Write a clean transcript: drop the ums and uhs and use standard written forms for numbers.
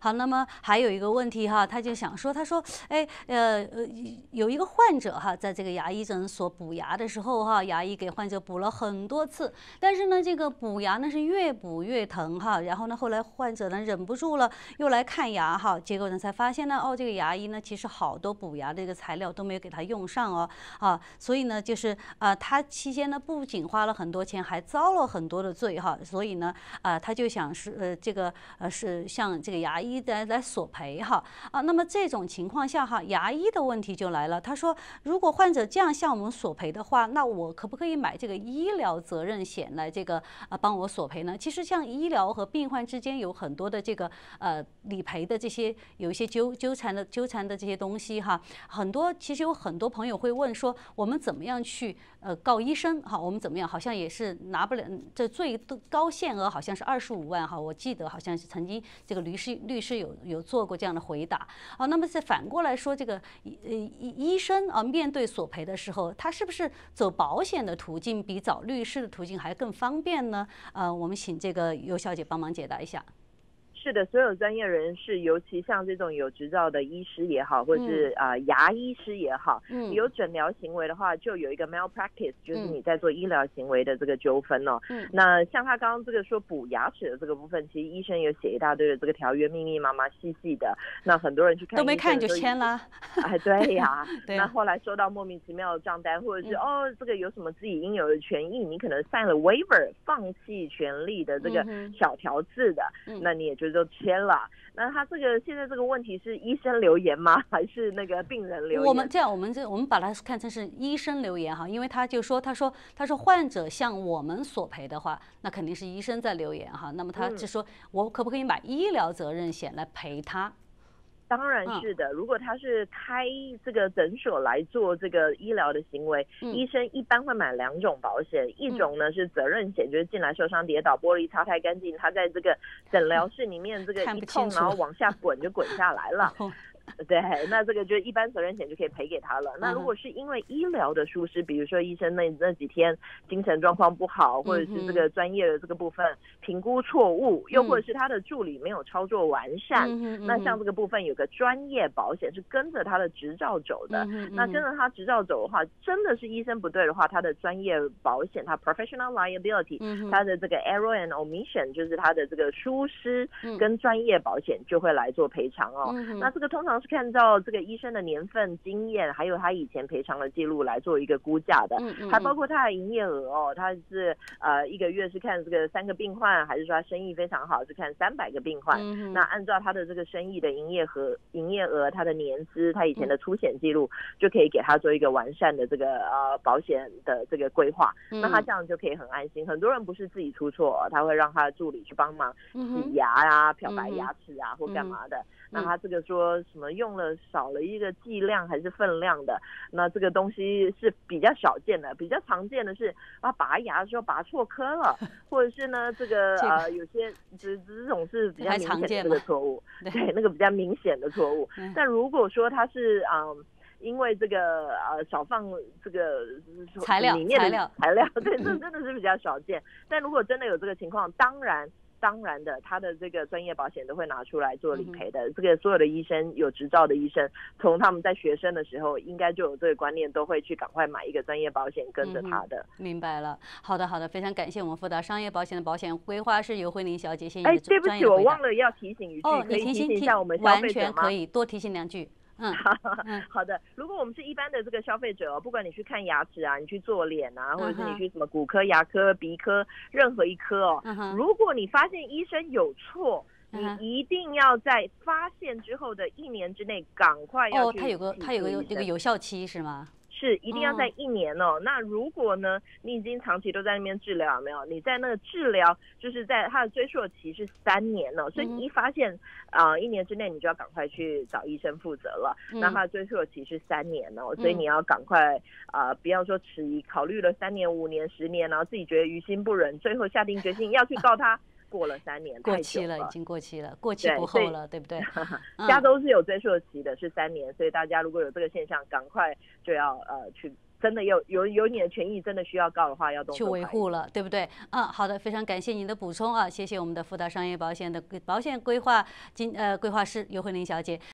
好，那么还有一个问题哈，他就想说，他说，哎，有一个患者哈，在这个牙医诊所补牙的时候哈，牙医给患者补了很多次，但是呢，这个补牙呢是越补越疼哈，然后呢，后来患者呢忍不住了，又来看牙哈，结果呢才发现呢，哦，这个牙医呢其实好多补牙的这个材料都没有给他用上哦，啊，所以呢就是他期间呢不仅花了很多钱，还遭了很多的罪哈，所以呢他就想是这个是向这个牙医来索赔哈啊，那么这种情况下哈，牙医的问题就来了，他说如果患者这样向我们索赔的话，那我可不可以买这个医疗责任险来这个帮我索赔呢？其实像医疗和病患之间有很多的这个理赔的这些有一些纠缠的这些东西哈，其实有很多朋友会问说，我们怎么样去告医生哈？我们怎么样？好像也是拿不了，这最高限额好像是25万哈，我记得好像是曾经这个律师有做过这样的回答啊。那么再反过来说，这个医生啊面对索赔的时候，他是不是走保险的途径比找律师的途径还更方便呢？我们请这个尤小姐帮忙解答一下。 是的，所有专业人士，尤其像这种有执照的医师也好，或是牙医师也好，有诊疗行为的话，就有一个 malpractice， 就是你在做医疗行为的这个纠纷哦。那像他刚刚这个说补牙齿的这个部分，其实医生有写一大堆的这个条约，密密麻麻、细细的。那很多人去看都没看就签了， 哎，对呀。那后来收到莫名其妙的账单，或者是这个有什么自己应有的权益，你可能 sign 了 waiver， 放弃权利的这个小条字的，那你也就签了。那他这个现在这个问题是医生留言吗？还是那个病人留言？ 我们把它看成是医生留言哈，因为他说患者向我们索赔的话，那肯定是医生在留言哈。那么他就说我可不可以买医疗责任险来赔他？ 当然是的，如果他是开这个诊所来做这个医疗的行为，医生一般会买2种保险，一种呢是责任险，就是进来受伤跌倒，玻璃擦太干净，他在这个诊疗室里面这个一痛，然后往下滚就滚下来了。对，那这个就一般责任险就可以赔给他了。那如果是因为医疗的疏失，比如说医生那几天精神状况不好，或者是这个专业的这个部分评估错误，又或者是他的助理没有操作完善，那像这个部分有个专业保险是跟着他的执照走的。那跟着他执照走的话，真的是医生不对的话，他的专业保险，他 professional liability，他的这个 error and omission， 就是他的这个疏失跟专业保险就会来做赔偿哦。那这个通常是看照这个医生的年份、经验，还有他以前赔偿的记录来做一个估价的，还包括他的营业额哦，他是一个月是看这个3个病患，还是说他生意非常好是看300个病患？那按照他的这个生意的营业额、他的年资、他以前的出险记录，就可以给他做一个完善的这个保险的这个规划。那他这样就可以很安心。很多人不是自己出错，他会让他的助理去帮忙洗牙啊、漂白牙齿啊或干嘛的。那他这个说什么用了少了一个剂量还是分量的，那这个东西是比较少见的。比较常见的是拔牙的时候拔错颗了，或者是呢这个有些这种是比较明显的这个错误，对，那个比较明显的错误。但如果说他是因为这个少放这个材料， 对，这真的是比较少见。但如果真的有这个情况，当然的，他的这个专业保险都会拿出来做理赔的。这个所有的医生，有执照的医生，从他们在学生的时候，应该就有这个观念，都会去赶快买一个专业保险跟着他的。 明白了，好的，非常感谢我们富达商业保险的保险规划师尤慧玲小姐，谢谢你的专业回答。 对不起，我忘了要提醒一句，可以提醒一下我们消费者吗？ 完全可以多提醒2句。 好的。如果我们是一般的这个消费者，不管你去看牙齿啊，你去做脸啊，或者是你去什么骨科、牙科、鼻科，任何一科哦，如果你发现医生有错，你一定要在发现之后的1年之内赶快要去。 它有个有效期是吗？ 是一定要在1年哦。那如果呢，你已经长期都在那边治疗，有没有？你在那个治疗，就是在它的追溯期是3年哦，所以你一发现1年之内，你就要赶快去找医生负责了。那它的追溯期是3年哦，所以你要赶快不要说迟疑，考虑了3年、5年、10年，然后自己觉得于心不忍，最后下定决心要去告他。过了3年， 过期了，已经过期了，过期不候了，对不对？ 加州是有追溯期的，是3年，所以大家如果有这个现象，赶快就要去真的有你的权益真的需要告的话，要动作去维护了，对不对？好的，非常感谢您的补充啊，谢谢我们的富达商业保险的保险规划规划师尤慧玲小姐。